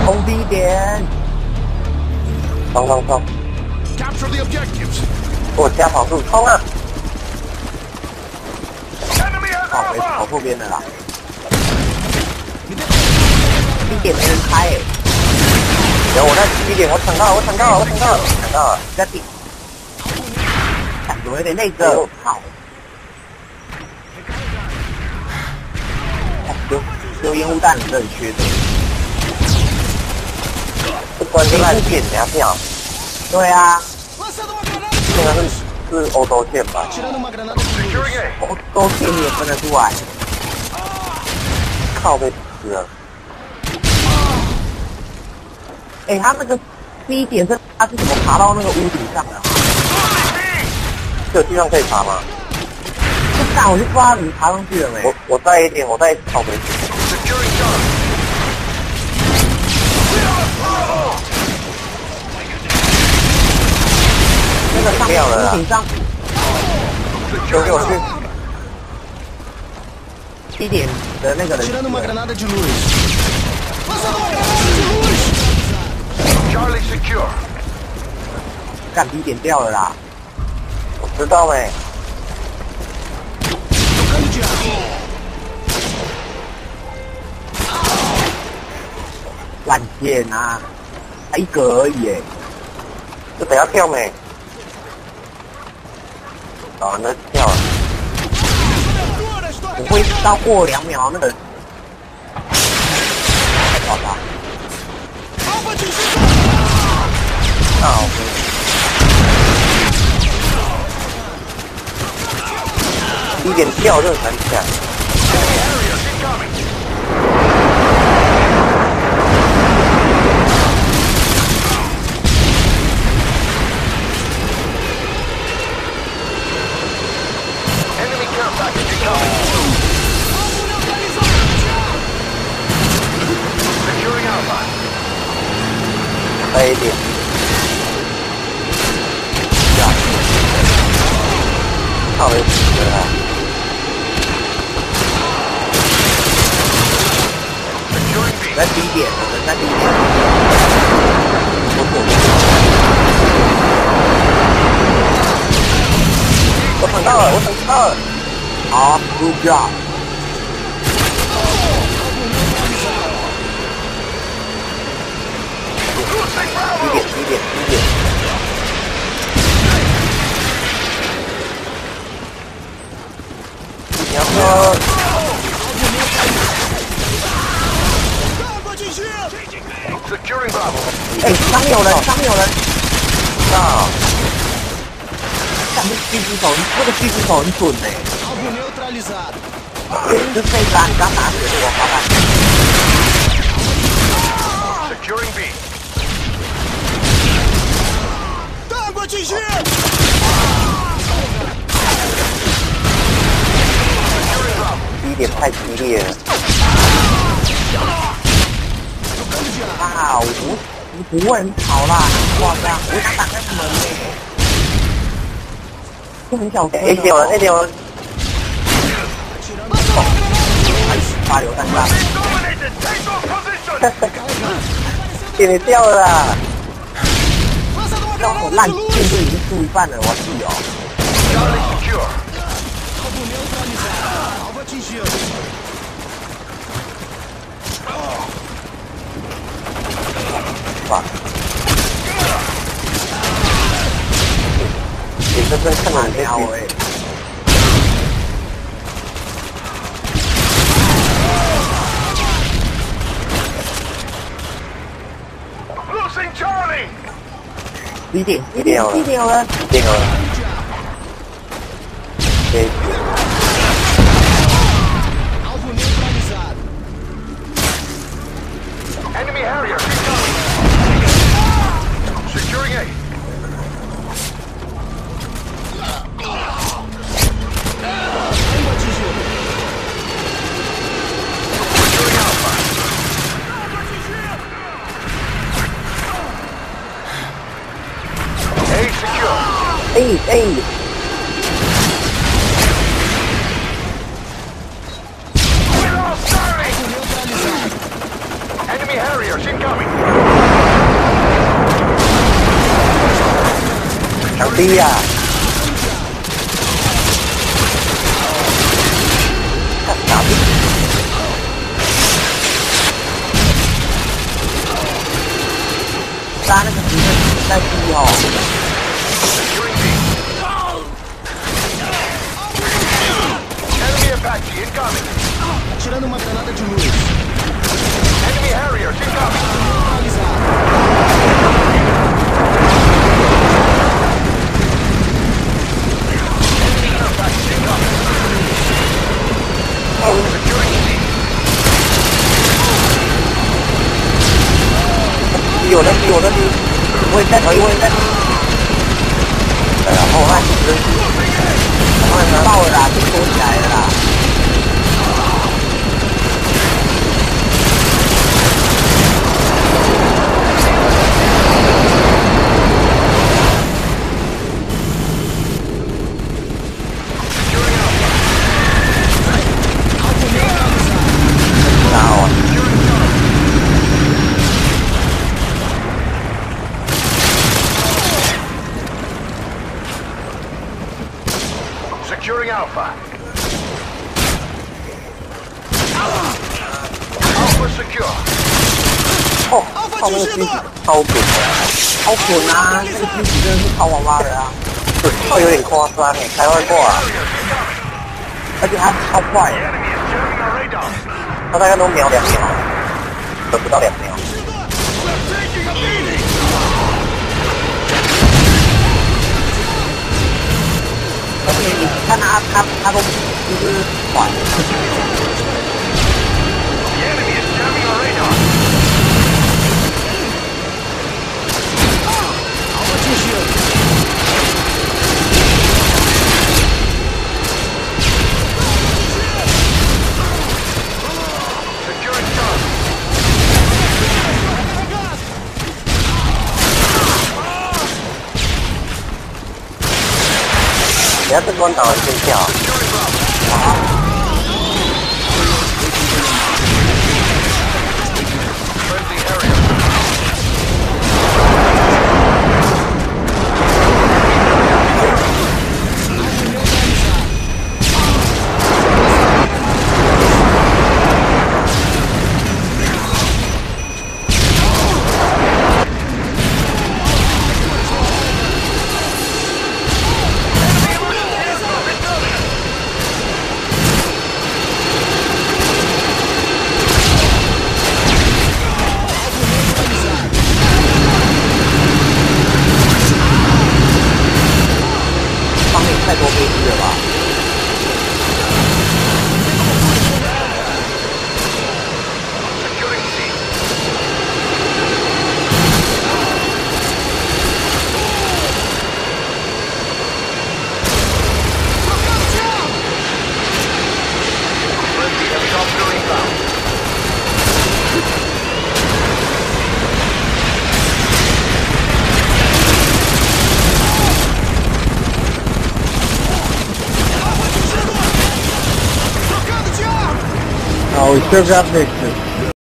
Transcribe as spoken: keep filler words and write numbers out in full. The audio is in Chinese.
攻 B 点， 冲冲冲！ Capture the objectives. 我加跑速冲啊！ Enemy has 哦，没 Alpha. 跑错边了啦。B 点没人开诶， 有我在 B 点，我抢到了，我抢到了，我抢到了，抢到了！ 在 B，感觉有点内折，操！丢丢烟雾弹，这很缺德。 这关键烂线，等下票。 对啊， Lançando uma granada. 这个是是欧洲线吧？ Tirando uma granada de luz. Securing A. 都都骗你也分得出来。 靠被死了！ 哎、他那个 B 点是他是怎么爬到那个屋顶上的？ 这个地方可以爬吗？ 就干，我就不知道你爬上去了没。 我我带一点，我带靠北。 Securing Charlie. 那个上屋顶上求给我去！ B 点的那个人， Tirando uma granada de luz. Lançando uma granada de luz. Charlie secure. 干 B 点掉了啦。 我知道没？ Trocando de ar. 烂箭啊，才一格而已耶。 这等下跳没？啊，那跳了。 我会到过两秒那个，好吧？ Alfa atingido. 啊，我一点跳就很强。 Harrier incoming. Enemy care package incoming. Securing Alpha. 带一点。靠北死了。 Securing B. 在 B 点，我们在 B 点。我左边。 我抢到了，我抢到了。 好 ，good job。 Losing B Bravo. 点 B 点 B 点。然后 Alfa atingido. Securing Bravo. 哎、上面有人，上面有人。 到， 干这狙击手，这个狙击手很准哎、 Alvo neutralizado. 就这一把你刚打死的我，好吧？ Securing B. Tango atingido. Securing Bravo. 第一点太激烈了。 Trocando de ar. 啊，我我不会很吵啦，夸张，我想打开门嘞、就很小声、 A 点有人 A 点有人， Tirando uma granada. 发榴弹炸。 Dominated. Take off position. 点你掉了啦！ Lançando uma 让我 granada 烂 de 箭 luz. 就已经输一半了，我弟哦。 Charlie secure. Alvo neutralizado. Alvo atingido. 哇！你这边看到你屌这哎！ Losing Charlie. B 点一定有人 B 点有人， 一定有人。这一点 Alvo neutralizado. Enemy Harrier incoming. Securing A. Tango atingido. Securing Alpha. A secure. 哎哎， We lost Charlie. Alvo neutralizado. Enemy Harrier Harriers incoming. 强逼呀！干啥逼？ 杀那个敌人在低哦。 Securing B. Enemy Apache incoming. Tirando uma granada de luz. Enemy Harriers incoming. Enemy Apache incoming. Securing C. 有的有的逼，我也在头，我也在头。哎呀，后汉真是，后汉到了啦，就收起来了啦。 Securing Alpha. Alpha secure. 哦，靠那个狙击超准的，超准啊！那个狙击真的是超娃娃的啊， 准到有点夸张哎，开外挂啊！ 而且他超快 The， enemy is jamming our radar. 他大概都秒两秒，得不到两秒。 We're taking a beating. 而且你看他他他都就是缓。 The enemy is jamming our radar. 好了，继续。 Securing Charlie. 人家这关岛先跳。 Securing Bravo. Friendly Harrier. Enemy 太多飞机了吧？ Securing C. Friendly helicopter inbound. Oh, we still got victors.